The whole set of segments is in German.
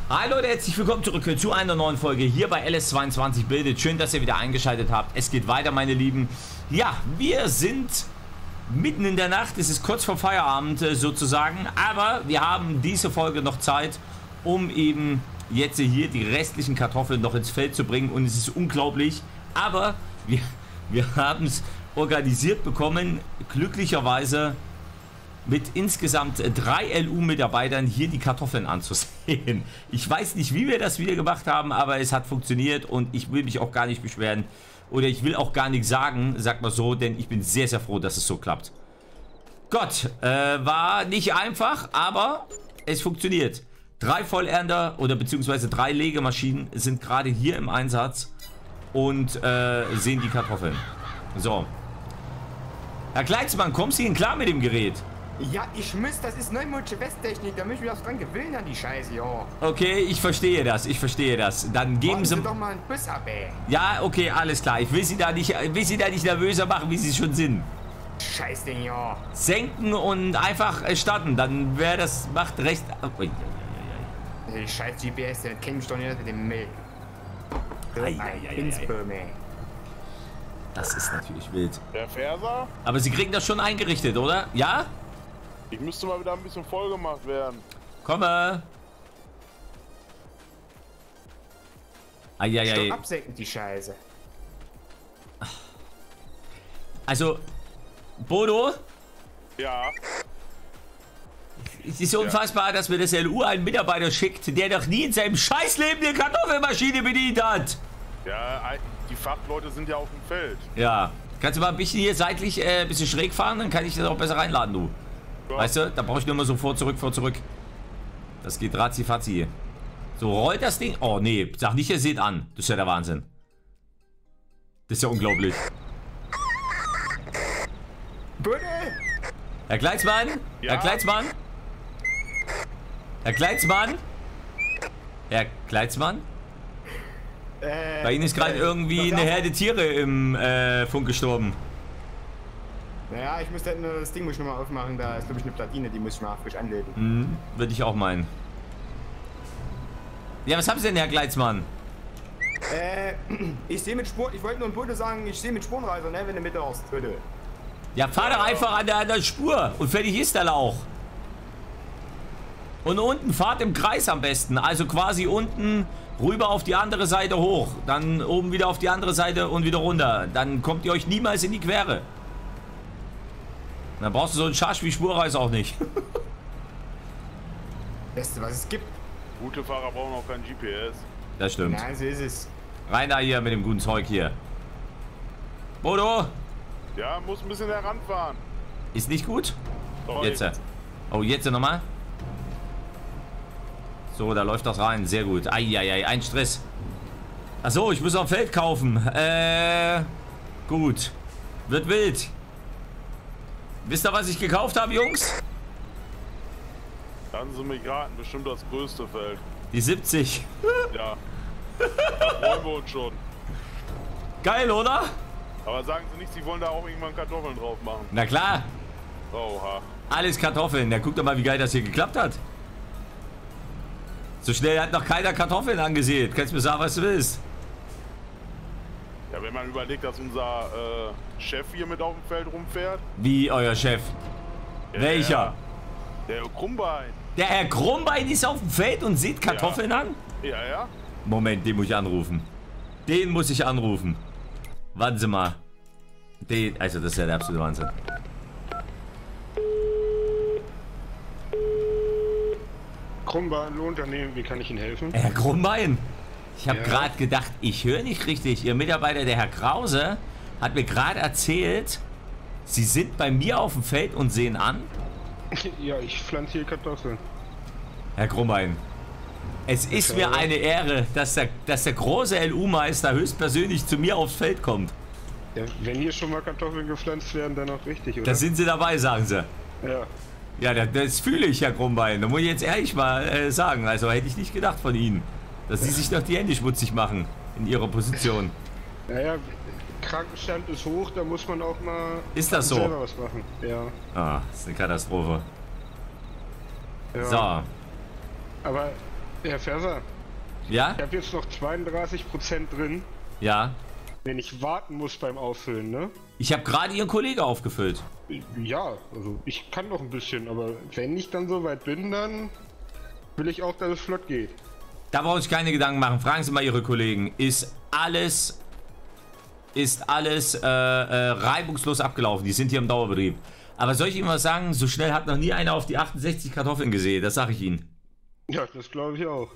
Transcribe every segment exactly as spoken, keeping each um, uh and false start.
Hi Leute, herzlich willkommen zurück zu einer neuen Folge hier bei L S zweiundzwanzig Bildet. Schön, dass ihr wieder eingeschaltet habt. Es geht weiter, meine Lieben. Ja, wir sind mitten in der Nacht. Es ist kurz vor Feierabend äh, sozusagen. Aber wir haben diese Folge noch Zeit, um eben jetzt hier die restlichen Kartoffeln noch ins Feld zu bringen. Und es ist unglaublich. Aber wir, wir haben es organisiert bekommen, glücklicherweise mit insgesamt drei L U-Mitarbeitern hier die Kartoffeln anzusehen. Ich weiß nicht, wie wir das wieder gemacht haben, aber es hat funktioniert und ich will mich auch gar nicht beschweren. Oder ich will auch gar nichts sagen, sagt mal so, denn ich bin sehr, sehr froh, dass es so klappt. Gott, äh, war nicht einfach, aber es funktioniert. Drei Vollernter oder beziehungsweise drei Legemaschinen sind gerade hier im Einsatz und äh, sehen die Kartoffeln. So. Herr Kleinsmann, kommst du denn klar mit dem Gerät? Ja, ich muss, das ist neumodische Westtechnik, da müssen wir auch dran gewöhnen an die Scheiße, ja. Okay, ich verstehe das, ich verstehe das. Dann geben Warten Sie... Sie doch mal einen Bus ab, ey. Ja, okay, alles klar. Ich will Sie da nicht, will Sie da nicht nervöser machen, wie Sie schon sind. Scheißding, ja. Senken und einfach starten, dann wäre das, macht recht... Ui, ui, ui, Hey, scheiß G P S, der kennt mich doch nicht mit dem Müll. ui. Ei, ei, ei, Pinsböhm, ey. Das ist natürlich wild. Der Ferser? Aber Sie kriegen das schon eingerichtet, oder? Ja? Ich müsste mal wieder ein bisschen voll gemacht werden. Komme. Eieiei. Stopp absenken, die Scheiße. Also, Bodo, Ja. es ist unfassbar, dass mir das L U einen Mitarbeiter schickt, der noch nie in seinem Scheißleben eine Kartoffelmaschine bedient hat. Ja, die Fachleute sind ja auf dem Feld. Ja. Kannst du mal ein bisschen hier seitlich äh, ein bisschen schräg fahren, dann kann ich das auch besser reinladen, du. Ja. Weißt du, da brauche ich nur mal so vor, zurück, vor, zurück. Das geht ratzi-fatzi hier. So, rollt das Ding. Oh, nee, sag nicht, ihr seht an. Das ist ja der Wahnsinn. Das ist ja unglaublich. Bude! Herr Kleinsmann? Ja? Herr Kleinsmann? Herr Kleinsmann? Herr Kleinsmann? Äh, Bei Ihnen ist gerade äh, irgendwie was eine auch? Herde Tiere im äh, Funk gestorben. Naja, ich muss da, das Ding muss ich nochmal aufmachen, da ist glaube ich eine Platine, die muss ich mal frisch anlegen. Mhm, würde ich auch meinen. Ja, was haben Sie denn, Herr Kleinsmann? Äh, ich sehe mit Spur, ich wollte nur ein Bude sagen, ich sehe mit Spurenreiser, ne, wenn du mit hast, bitte. Ja, fahr doch einfach an der, an der Spur und fertig ist der Lauch. Und unten fahrt im Kreis am besten, also quasi unten rüber auf die andere Seite hoch, dann oben wieder auf die andere Seite und wieder runter. Dann kommt ihr euch niemals in die Quere. Dann brauchst du so einen Scharsch wie Spurreis auch nicht. Beste, was es gibt. Gute Fahrer brauchen auch kein G P S. Das stimmt. Nein, so ist es. Rein da hier mit dem guten Zeug hier. Bodo, Ja, muss ein bisschen heranfahren. ist nicht gut? So, Jetzt. äh. Oh, jetzt nochmal. So, da läuft das rein. Sehr gut. Eieiei, ein Stress. Achso, ich muss auf Feld kaufen. Äh, gut. Wird wild. Wisst ihr, was ich gekauft habe, Jungs? Lassen Sie mich raten, bestimmt das größte Feld. Die siebzig. Ja. Da freuen wir uns schon. Geil, oder? Aber sagen Sie nicht, Sie wollen da auch irgendwann Kartoffeln drauf machen. Na klar. Oha. Alles Kartoffeln. Ja, guck doch mal, wie geil das hier geklappt hat. So schnell hat noch keiner Kartoffeln angesehen. Kannst du mir sagen, was du willst? Ja, wenn man überlegt, dass unser äh, Chef hier mit auf dem Feld rumfährt. Wie euer Chef? Ja, Welcher? Der Krummbein. Der Herr Krummbein ist auf dem Feld und sieht Kartoffeln an? Ja, ja. Moment, den muss ich anrufen. Den muss ich anrufen. Warten Sie mal. Den, also das ist ja der absolute Wahnsinn. Krummbein, Lohnunternehmen, wie kann ich Ihnen helfen? Herr Krummbein, ich habe Ja. gerade gedacht, ich höre nicht richtig. Ihr Mitarbeiter, der Herr Krause, hat mir gerade erzählt, Sie sind bei mir auf dem Feld und sehen an. Ja, ich pflanze hier Kartoffeln. Herr Krummbein, es ist Okay. mir eine Ehre, dass der, dass der große L U-Meister höchstpersönlich zu mir aufs Feld kommt. Ja, wenn hier schon mal Kartoffeln gepflanzt werden, dann auch richtig, oder? Da sind Sie dabei, sagen Sie. Ja. Ja, das, das fühle ich, Herr Krummbein. Da muss ich jetzt ehrlich mal äh, sagen. Also hätte ich nicht gedacht von Ihnen, dass Sie sich doch die Hände schmutzig machen in Ihrer Position. Naja, Krankenstand ist hoch, da muss man auch mal Ist das so? selber was machen. Ja. Ah, das ist eine Katastrophe. ja. So, Aber Herr Ferser, Ja? ich habe jetzt noch zweiunddreißig Prozent drin, Ja. wenn ich warten muss beim Auffüllen, ne? Ich habe gerade Ihren Kollegen aufgefüllt. Ja, also ich kann noch ein bisschen, aber wenn ich dann so weit bin, dann will ich auch, dass es flott geht. Da brauche ich keine Gedanken machen. Fragen Sie mal Ihre Kollegen. Ist alles, ist alles äh, äh, reibungslos abgelaufen. Die sind hier im Dauerbetrieb. Aber soll ich Ihnen was sagen? So schnell hat noch nie einer auf die achtundsechzig Kartoffeln gesehen. Das sage ich Ihnen. Ja, das glaube ich auch.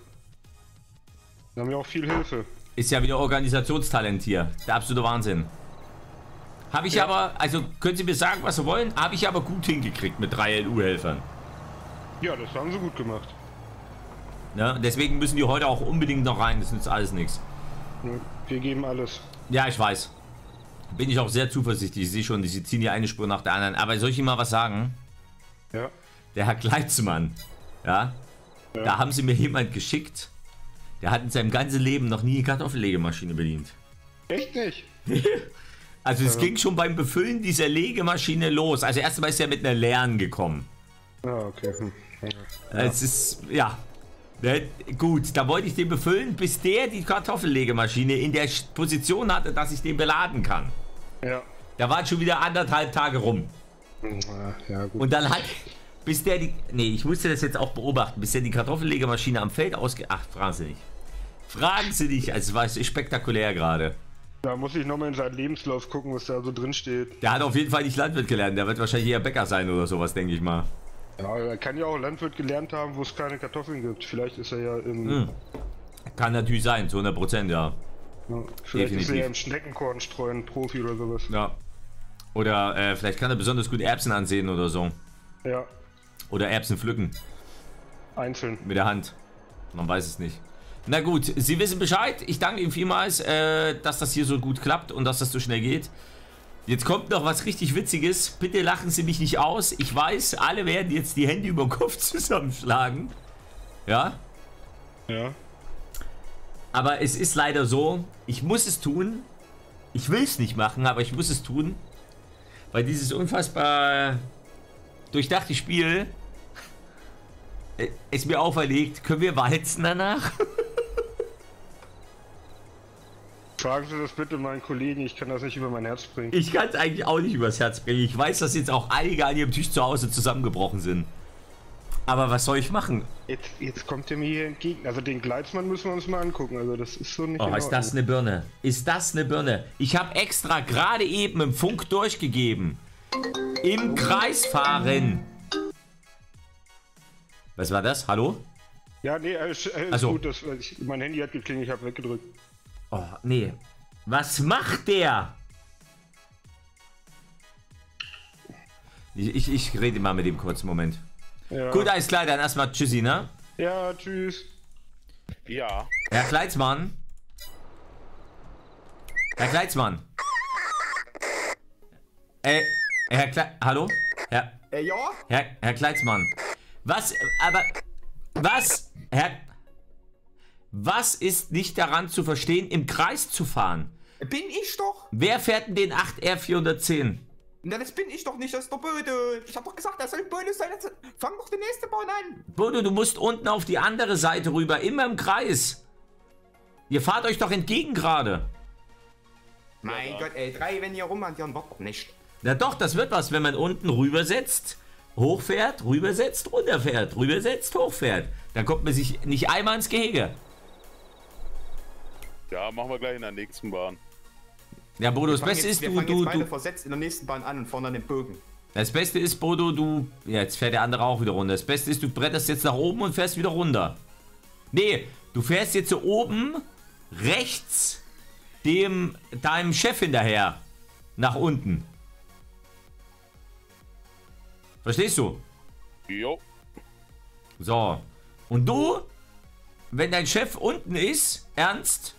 Da haben wir auch viel Hilfe. Ist ja wieder Organisationstalent hier. Der absolute Wahnsinn. Habe ich Ja. aber, also können Sie mir sagen, was Sie wollen, habe ich aber gut hingekriegt mit drei L U-Helfern. Ja, das haben sie gut gemacht. Ne? Deswegen müssen die heute auch unbedingt noch rein. Das nützt alles nichts. Ja, wir geben alles. Ja, ich weiß. Bin ich auch sehr zuversichtlich. Ich sehe schon, sie ziehen hier eine Spur nach der anderen. Aber soll ich Ihnen mal was sagen? Ja. Der Herr Kleitzmann, ja, Ja. da haben Sie mir jemand geschickt, der hat in seinem ganzen Leben noch nie eine Kartoffellegemaschine bedient. Echt nicht? Also es ging schon beim Befüllen dieser Legemaschine los. Also erstmal ist er mit einer leeren gekommen. Ah, okay. Hm. Ja. Es ist, ja, ne, gut, da wollte ich den befüllen, bis der die Kartoffellegemaschine in der Position hatte, dass ich den beladen kann. Ja. Da waren schon wieder anderthalb Tage rum. Ah, ja, gut. Und dann hat, bis der die, nee, ich musste das jetzt auch beobachten, bis der die Kartoffellegemaschine am Feld ausge... Ach, fragen Sie nicht. Fragen Sie nicht, also es war spektakulär gerade. Da muss ich nochmal in seinen Lebenslauf gucken, was da so drin steht. Der hat auf jeden Fall nicht Landwirt gelernt, der wird wahrscheinlich eher Bäcker sein oder sowas, denke ich mal. Ja, er kann ja auch Landwirt gelernt haben, wo es keine Kartoffeln gibt. Vielleicht ist er ja im... Hm. Kann natürlich sein, zu hundert Prozent, ja. Ja, vielleicht ist er Definitiv. ja im Schneckenkorn streuen Profi oder sowas. Ja. Oder äh, vielleicht kann er besonders gut Erbsen ansehen oder so. Ja, Oder Erbsen pflücken einzeln. mit der Hand. Man weiß es nicht. Na gut, Sie wissen Bescheid. Ich danke Ihnen vielmals, äh, dass das hier so gut klappt und dass das so schnell geht. Jetzt kommt noch was richtig Witziges. Bitte lachen Sie mich nicht aus. Ich weiß, alle werden jetzt die Hände über den Kopf zusammenschlagen. Ja? Ja. Aber es ist leider so, ich muss es tun. Ich will es nicht machen, aber ich muss es tun. Weil dieses unfassbar durchdachte Spiel äh, ist mir auferlegt. Können wir walzen danach? Fragen Sie das bitte meinen Kollegen, ich kann das nicht über mein Herz bringen. Ich kann es eigentlich auch nicht übers Herz bringen. Ich weiß, dass jetzt auch einige an ihrem Tisch zu Hause zusammengebrochen sind. Aber was soll ich machen? Jetzt, jetzt kommt er mir hier entgegen. Also den Gleitsmann müssen wir uns mal angucken. Also das ist so nicht Oh, in ist das Ordnung. eine Birne? Ist das eine Birne? Ich habe extra gerade eben im Funk durchgegeben. Im Kreis fahren. Was war das? Hallo? Ja, nee, alles, alles Ach so. gut. Das, ich, mein Handy hat geklingelt, ich habe weggedrückt. Oh, nee. Was macht der? Ich, ich, ich rede mal mit dem kurzen Moment. Ja. Gut, alles klar, dann erstmal tschüssi, ne? Ja, tschüss. Ja. Herr Kleitzmann. Herr Kleitzmann. Äh, Herr Klei... Hallo? Herr... Äh, ja? Herr, Herr Kleitzmann. Was, aber... Was? Herr... Was ist nicht daran zu verstehen, im Kreis zu fahren? Bin ich doch? Wer fährt denn den acht R vierhundertzehn? Na, das bin ich doch nicht, das ist der Böde. Ich hab doch gesagt, das soll Böde sein. Jetzt fang doch die nächste Bahn an. Bodo, du musst unten auf die andere Seite rüber, immer im Kreis. Ihr fahrt euch doch entgegen gerade. Mein Ja. Gott, ey, drei, wenn ihr rumhantieren, wird doch nicht. Na doch, das wird was, wenn man unten rübersetzt, hochfährt, rübersetzt, runterfährt, rübersetzt, hochfährt. Dann kommt man sich nicht einmal ins Gehege. Ja, machen wir gleich in der nächsten Bahn. Ja, Bodo, das Wir fangen Beste jetzt, ist, wir du, fangen du, jetzt beide du, versetzt in der nächsten Bahn an und fahren dann den Bogen. das Beste ist, Bodo, du, ja, jetzt fährt der andere auch wieder runter. Das Beste ist, du bretterst jetzt nach oben und fährst wieder runter. Nee, du fährst jetzt so oben, rechts, dem, deinem Chef hinterher, nach unten. Verstehst du? Jo. So. Und du, wenn dein Chef unten ist, Ernst?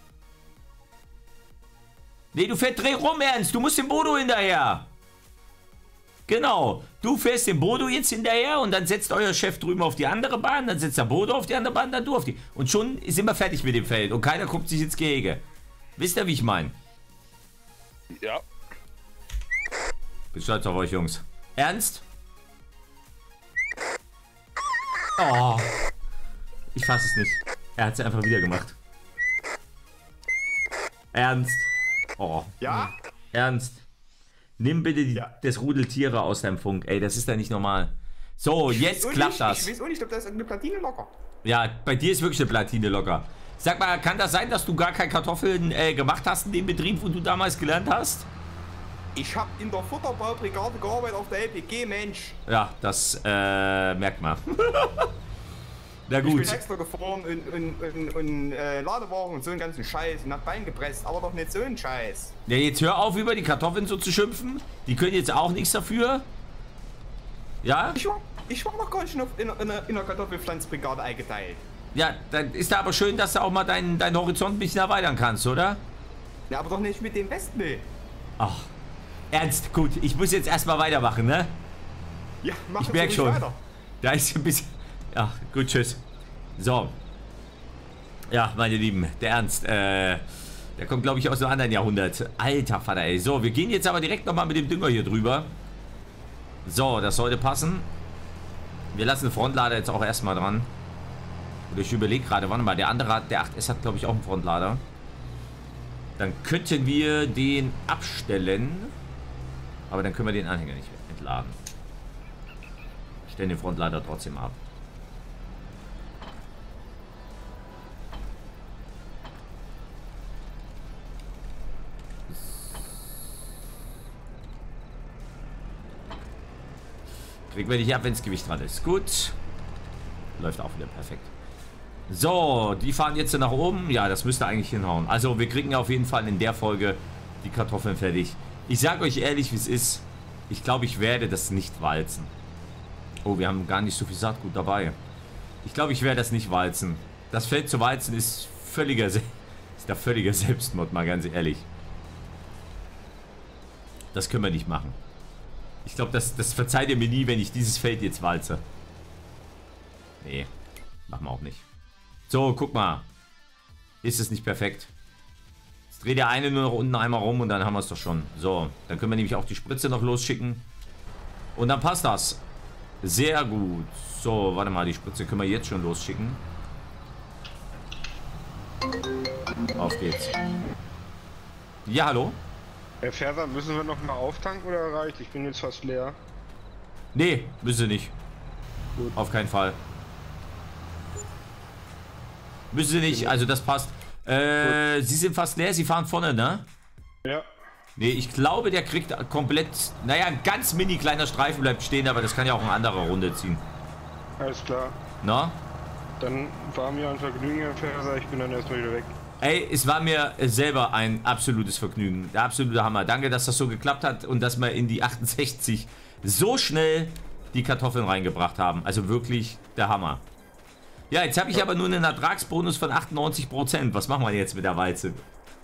Nee, du fährst dreh rum, Ernst. Du musst dem Bodo hinterher. Genau. Du fährst dem Bodo jetzt hinterher und dann setzt euer Chef drüben auf die andere Bahn, dann setzt der Bodo auf die andere Bahn, dann du auf die. Und schon sind wir fertig mit dem Feld und keiner guckt sich ins Gehege. Wisst ihr, wie ich meine? Ja. Bin stolz auf euch, Jungs. Ernst? Oh. Ich fasse es nicht. Er hat es einfach wieder gemacht. Ernst. Oh. Ja? Ernst. Nimm bitte die, Ja. das Rudel Tiere aus deinem Funk. Ey, das ist ja nicht normal. So, jetzt Und klappt ich, das. Ich weiß auch nicht, ob das eine Platine locker. Ja, bei dir ist wirklich eine Platine locker. Sag mal, kann das sein, dass du gar keine Kartoffeln äh, gemacht hast in dem Betrieb, wo du damals gelernt hast? Ich habe in der Futterbaubrigade gearbeitet auf der L P G, Mensch. Ja, das äh, merkt man. Na Ich bin gut. extra gefahren und, und, und, und äh, Ladewagen und so einen ganzen Scheiß und hab Bein gepresst, aber doch nicht so einen Scheiß. Ja, jetzt hör auf, über die Kartoffeln so zu schimpfen. Die können jetzt auch nichts dafür. Ja? Ich war, ich war noch gar nicht in, in, in, in der Kartoffelpflanzbrigade eingeteilt. Ja, dann ist da aber schön, dass du auch mal deinen dein Horizont ein bisschen erweitern kannst, oder? Ja, aber doch nicht mit dem Westmüll. Ach, ernst, gut. Ich muss jetzt erstmal weitermachen, ne? Ja, mach Ich jetzt merk nicht schon. weiter. Da ist ein bisschen... Ja, gut, tschüss. So. Ja, meine Lieben, der Ernst, äh... der kommt, glaube ich, aus einem anderen Jahrhundert. Alter Vater, ey. So, wir gehen jetzt aber direkt nochmal mit dem Dünger hier drüber. So, das sollte passen. Wir lassen den Frontlader jetzt auch erstmal dran. Oder ich überlege gerade, warte mal, der andere hat, der acht S hat, glaube ich, auch einen Frontlader. Dann könnten wir den abstellen. Aber dann können wir den Anhänger nicht entladen. Stellen den Frontlader trotzdem ab. Kriegen wir nicht ab, wenn das Gewicht dran ist. Gut. Läuft auch wieder perfekt. So, die fahren jetzt nach oben. Ja, das müsste eigentlich hinhauen. Also, wir kriegen auf jeden Fall in der Folge die Kartoffeln fertig. Ich sage euch ehrlich, wie es ist. Ich glaube, ich werde das nicht walzen. Oh, wir haben gar nicht so viel Saatgut dabei. Ich glaube, ich werde das nicht walzen. Das Feld zu walzen ist völliger, Se ist der völliger Selbstmord, mal ganz ehrlich. Das können wir nicht machen. Ich glaube, das, das verzeiht ihr mir nie, wenn ich dieses Feld jetzt walze. Nee, machen wir auch nicht. So, guck mal. Ist es nicht perfekt? Jetzt dreht der eine nur noch unten einmal rum und dann haben wir es doch schon. So, dann können wir nämlich auch die Spritze noch losschicken. Und dann passt das. Sehr gut. So, warte mal, die Spritze können wir jetzt schon losschicken. Auf geht's. Ja, hallo? Herr Ferser, müssen wir noch mal auftanken oder reicht? Ich bin jetzt fast leer. Nee, müssen Sie nicht. Gut. Auf keinen Fall. Müssen Sie nicht, also das passt. Äh, Sie sind fast leer, Sie fahren vorne, ne? Ja. Nee, ich glaube, der kriegt komplett... Naja, ein ganz mini kleiner Streifen bleibt stehen, aber das kann ja auch eine andere Runde ziehen. Alles klar. Na? Dann war mir ein Vergnügen, Herr Ferser. Ich bin dann erstmal wieder weg. Ey, es war mir selber ein absolutes Vergnügen. Der absolute Hammer. Danke, dass das so geklappt hat und dass wir in die achtundsechzig so schnell die Kartoffeln reingebracht haben. Also wirklich der Hammer. Ja, jetzt habe ich aber nur einen Ertragsbonus von achtundneunzig Prozent. Was machen wir jetzt mit der Walze?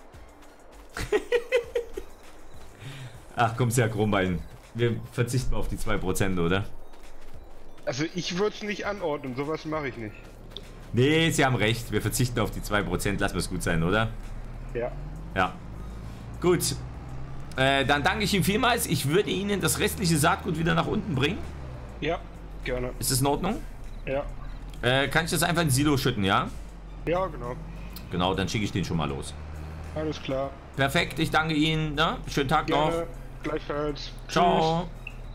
Ach, komm's ja, Krummbein. Wir verzichten auf die zwei Prozent, oder? Also ich würde es nicht anordnen. Sowas mache ich nicht. Nee, Sie haben recht. Wir verzichten auf die zwei Prozent. Lassen wir es gut sein, oder? Ja. Ja. Gut. Äh, dann danke ich Ihnen vielmals. Ich würde Ihnen das restliche Saatgut wieder nach unten bringen. Ja, gerne. Ist das in Ordnung? Ja. Äh, kann ich das einfach in Silo schütten, ja? Ja, genau. Genau, dann schicke ich den schon mal los. Alles klar. Perfekt, ich danke Ihnen. Ne? Schönen Tag noch. Gerne. Gleichfalls. Ciao.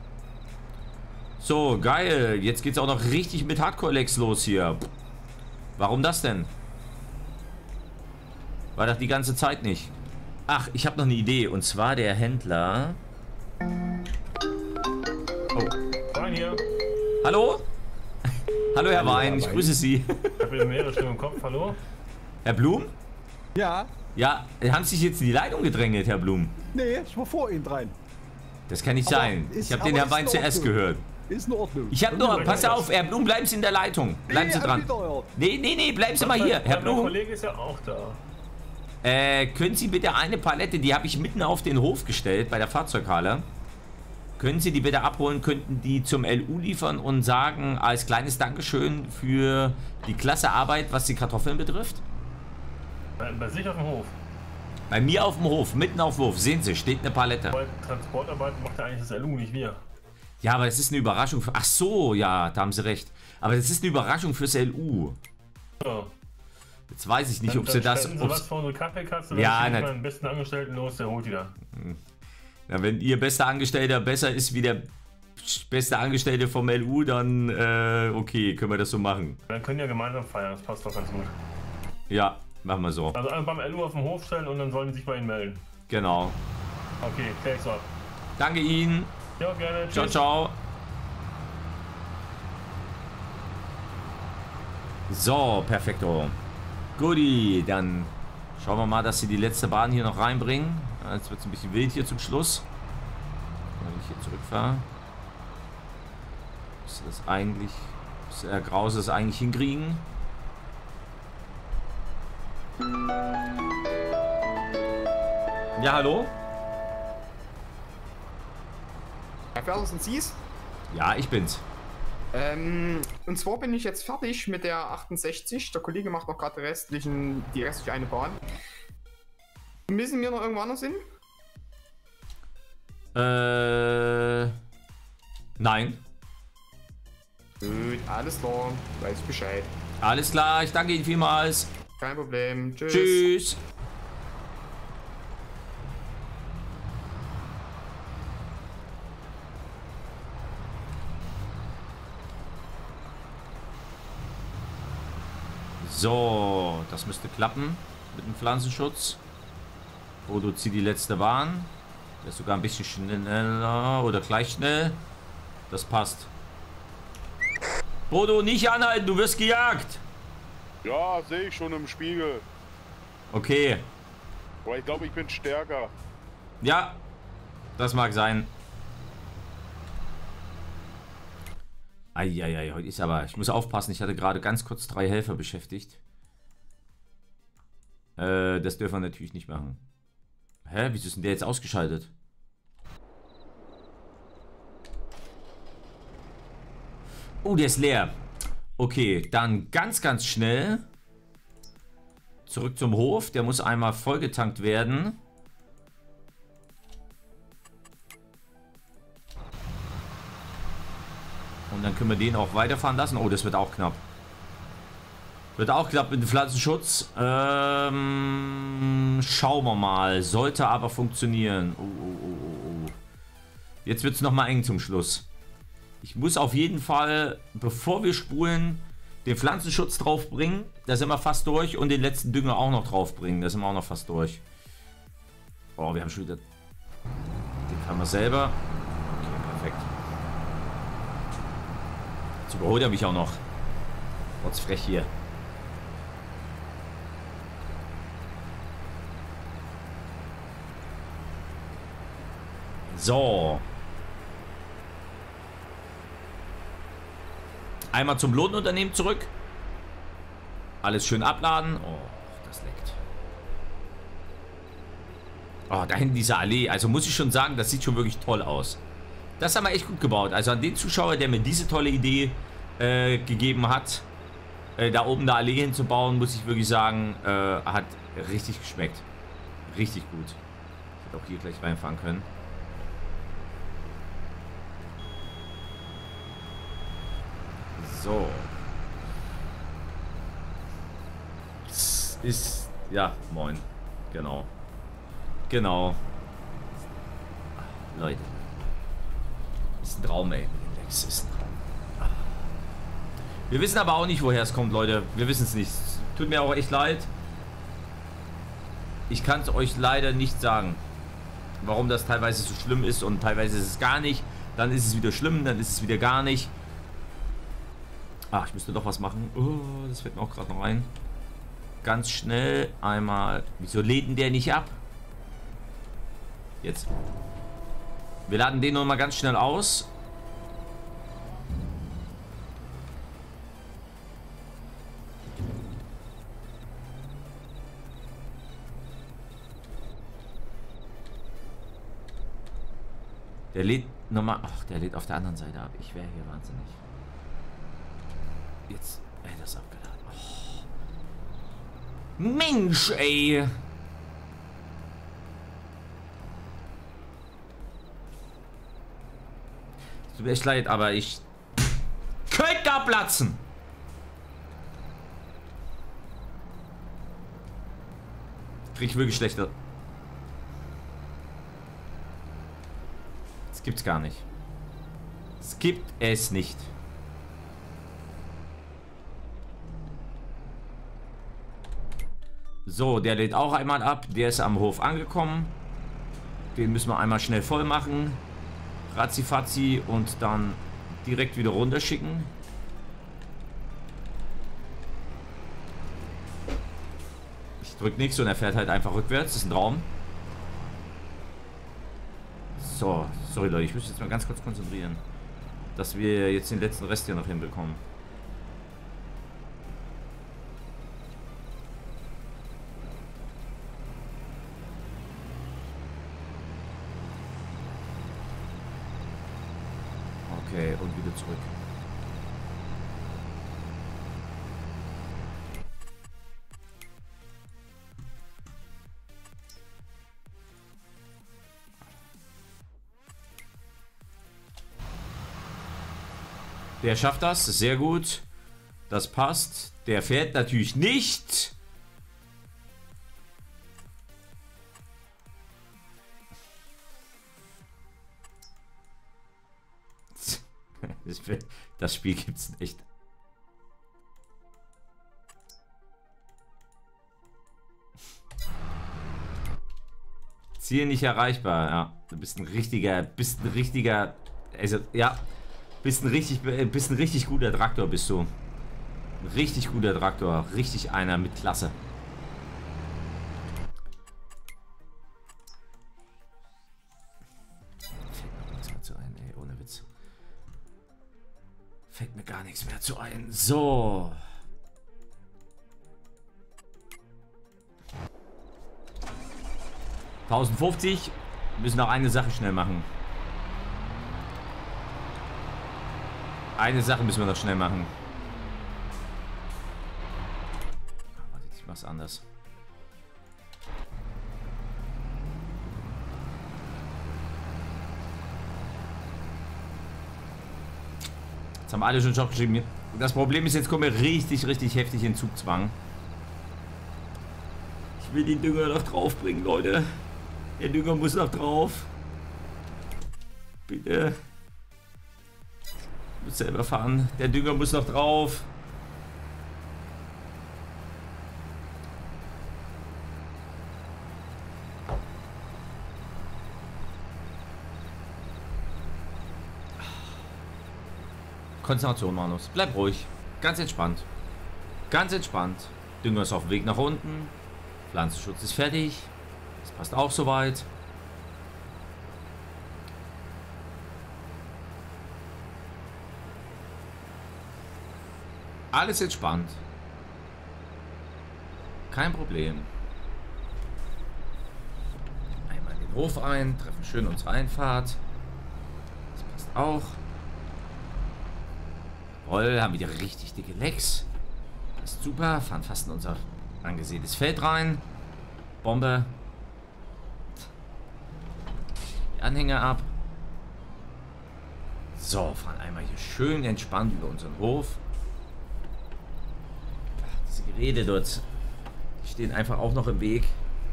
So, geil. Jetzt geht's auch noch richtig mit Hardcore-Lex los hier. Warum das denn? War das die ganze Zeit nicht? Ach, ich habe noch eine Idee. Und zwar der Händler... Oh. Wein hier. Hallo? Hallo, Herr Wein. Ich grüße Sie. Ich habe mehrere Stimmen im Kopf. Hallo? Herr Blum? Ja, Ja, haben Sie sich jetzt in die Leitung gedrängelt, Herr Blum? nee, ich war vor Ihnen rein. Das kann nicht Aber sein. ist- Ich habe aber den Herrn ist Wein in zuerst Ordnung. gehört. Ist in Ordnung. Ich habe nur, pass auf, Herr Blum, bleiben Sie in der Leitung. Bleiben Sie Nee, dran. wieder. Nee, nee, nee, bleiben Sie mal hier. Herr Mein Blum, Kollege ist ja auch da. äh, können Sie bitte eine Palette, die habe ich mitten auf den Hof gestellt, bei der Fahrzeughalle. Können Sie die bitte abholen, könnten die zum L U liefern und sagen, als kleines Dankeschön für die klasse Arbeit, was die Kartoffeln betrifft? Bei, bei sich auf dem Hof. Bei mir auf dem Hof, mitten auf dem Hof, sehen Sie, steht eine Palette. Bei Transportarbeit macht ja eigentlich das L U, nicht wir. Ja, aber das ist eine Überraschung. Für, ach so, ja, da haben Sie recht. Aber das ist eine Überraschung fürs L U. So. Jetzt weiß ich nicht, Dann- ob sie dann das... spenden Sie ob's- was für unsere Kaffeekatze, Ja, dann schicke ich nat- meinen besten Angestellten los, der holt die da. Ja, wenn ihr bester Angestellter besser ist wie der beste Angestellte vom L U, dann äh, okay, können wir das so machen. Dann können ja gemeinsam feiern, das passt doch ganz gut. Ja, machen wir so. Also einfach beim L U auf den Hof stellen und dann sollen die sich bei Ihnen melden. Genau. Okay, klär ich's ab. Danke Ihnen. Ja, gerne. Ciao, Tschüss. ciao. So, perfekto. Guti, dann schauen wir mal, dass sie die letzte Bahn hier noch reinbringen. Ja, jetzt wird es ein bisschen wild hier zum Schluss. Wenn ich hier zurückfahre. Müsste das eigentlich, müsste der Grause es eigentlich hinkriegen. Ja, hallo? Herr Ferner, sind Sie's? Ja, ich bin's. Ähm, und zwar bin ich jetzt fertig mit der achtundsechzig. Der Kollege macht noch gerade die restlichen, die restliche eine Bahn. Müssen wir noch irgendwo anders hin? Äh. Nein. Gut, alles klar. Weiß Bescheid. Alles klar, ich danke Ihnen vielmals. Kein Problem. Tschüss. Tschüss. So, das müsste klappen mit dem Pflanzenschutz. Bodo zieht die letzte Bahn. Der ist sogar ein bisschen schneller oder gleich schnell. Das passt. Bodo, nicht anhalten, du wirst gejagt. Ja, sehe ich schon im Spiegel. Okay. Aber ich glaube, ich bin stärker. Ja, das mag sein. Eieiei, heute ist aber... Ich muss aufpassen, ich hatte gerade ganz kurz drei Helfer beschäftigt. Äh, das dürfen wir natürlich nicht machen. Hä, wieso ist denn der jetzt ausgeschaltet? Oh, der ist leer. Okay, dann ganz, ganz schnell zurück zum Hof. Der muss einmal vollgetankt werden. Und dann können wir den auch weiterfahren lassen. Oh, das wird auch knapp. Wird auch knapp mit dem Pflanzenschutz. Ähm, schauen wir mal. Sollte aber funktionieren. Oh, oh, oh, oh. Jetzt wird es nochmal eng zum Schluss. Ich muss auf jeden Fall, bevor wir spulen, den Pflanzenschutz draufbringen. Da sind wir fast durch. Und den letzten Dünger auch noch draufbringen. Da sind wir auch noch fast durch. Oh, wir haben schon wieder... Den fahren wir selber. Okay, perfekt. Jetzt überholt er mich auch noch. Trotz frech hier. So. Einmal zum Lohnunternehmen zurück. Alles schön abladen. Oh, das leckt. Oh, da hinten diese Allee. Also muss ich schon sagen, das sieht schon wirklich toll aus. Das haben wir echt gut gebaut. Also an den Zuschauer, der mir diese tolle Idee äh, gegeben hat, äh, da oben eine Allee hinzubauen, muss ich wirklich sagen, äh, hat richtig geschmeckt. Richtig gut. Ich hätte auch hier gleich reinfahren können. So. Das ist... Ja, moin. Genau. Genau. Leute. Ist ein Traum, ey. Das ist ein Traum. Wir wissen aber auch nicht, woher es kommt, Leute. Wir wissen es nicht. Tut mir auch echt leid. Ich kann es euch leider nicht sagen, warum das teilweise so schlimm ist und teilweise ist es gar nicht. Dann ist es wieder schlimm, dann ist es wieder gar nicht. Ach, ich müsste doch was machen. Oh, das fällt mir auch gerade noch ein. Ganz schnell einmal... Wieso lädt denn der nicht ab? Jetzt. Wir laden den noch mal ganz schnell aus. Der lädt nochmal... Ach, der lädt auf der anderen Seite ab. Ich wäre hier wahnsinnig. Jetzt... Ey, das ist abgeladen. Oh. Mensch, ey! Tut mir echt leid, aber ich... Könnte da platzen! Krieg ich wirklich schlechter. Das gibt's gar nicht. Es gibt es nicht. So, der lädt auch einmal ab. Der ist am Hof angekommen. Den müssen wir einmal schnell voll machen. Ratzifatzi und dann direkt wieder runterschicken. Ich drück nichts und er fährt halt einfach rückwärts. Das ist ein Traum. So, sorry Leute, ich muss jetzt mal ganz kurz konzentrieren, dass wir jetzt den letzten Rest hier noch hinbekommen. Okay, und wieder zurück. Der schafft das, sehr gut. Das passt. Der fährt natürlich nicht. Das Spiel gibt's echt. Ziel nicht erreichbar, ja. Du bist ein richtiger, bist ein richtiger, also, ja, bist ein richtig, bist ein richtig guter Traktor, bist du. Ein richtig guter Traktor, richtig einer mit Klasse. Fällt mir nichts mehr zu ein, ey, ohne Witz. Fällt mir gar nichts mehr zu ein. So. tausendfünfzig. Wir müssen noch eine Sache schnell machen. Eine Sache müssen wir noch schnell machen. Warte, ich mach's anders. Jetzt haben alle schon Job geschrieben. Das Problem ist, jetzt kommen wir richtig, richtig heftig in Zugzwang. Ich will den Dünger noch drauf bringen, Leute. Der Dünger muss noch drauf. Bitte. Ich muss selber fahren. Der Dünger muss noch drauf. Konzentration, Manus. Bleib ruhig. Ganz entspannt. Ganz entspannt. Dünger ist auf dem Weg nach unten. Pflanzenschutz ist fertig. Das passt auch soweit. Alles entspannt. Kein Problem. Einmal in den Hof ein, treffen schön unsere Einfahrt. Das passt auch. Jawohl, haben wieder richtig dicke Lecks. Das ist super. Fahren fast in unser angesehenes Feld rein. Bombe. Die Anhänger ab. So, fahren einmal hier schön entspannt über unseren Hof. Diese Geräte dort, die stehen einfach auch noch im Weg.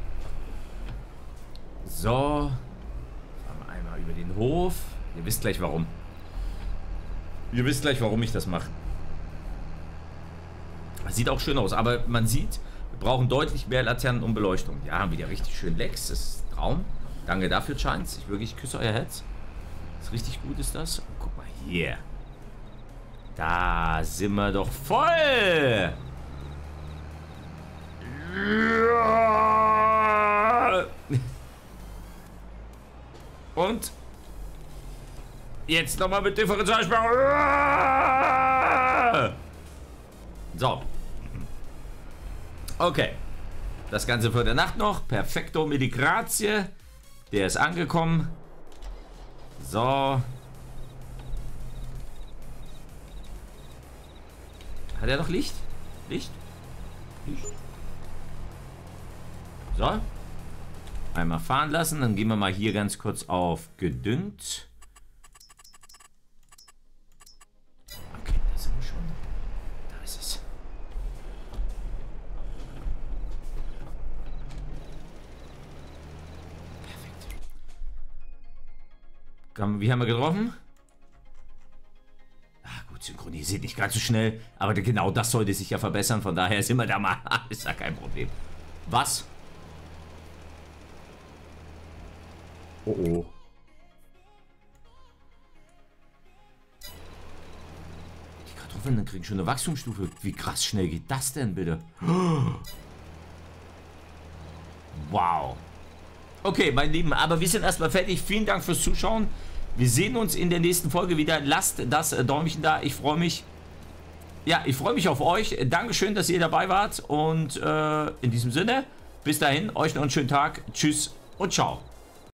So. Fahren wir einmal über den Hof. Ihr wisst gleich warum. Ihr wisst gleich, warum ich das mache. Sieht auch schön aus, aber man sieht, wir brauchen deutlich mehr Laternen und Beleuchtung. Ja, haben wieder richtig schön Lecks. Das ist ein Traum. Danke dafür, Chance. Ich wirklich küsse euer Herz. Das ist richtig gut, ist das. Und guck mal hier. Da sind wir doch voll. Und jetzt nochmal mit Differentialsperre. So. Okay. Das Ganze vor der Nacht noch. Perfekto mit die Grazie. Der ist angekommen. So. Hat er noch Licht? Licht? Licht. So. Einmal fahren lassen. Dann gehen wir mal hier ganz kurz auf gedüngt. Okay, da sind wir schon. Da ist es. Wie haben wir getroffen? Ah, gut, synchronisiert nicht ganz so schnell. Aber genau das sollte sich ja verbessern. Von daher sind wir da mal. Ist ja kein Problem. Was? Oh oh. Die Kartoffeln dann kriegen schon eine Wachstumsstufe. Wie krass schnell geht das denn bitte? Wow. Okay, meine Lieben, aber wir sind erstmal fertig. Vielen Dank fürs Zuschauen. Wir sehen uns in der nächsten Folge wieder. Lasst das Däumchen da. Ich freue mich. Ja, ich freue mich auf euch. Dankeschön, dass ihr dabei wart. Und äh, in diesem Sinne, bis dahin, euch noch einen schönen Tag. Tschüss und ciao.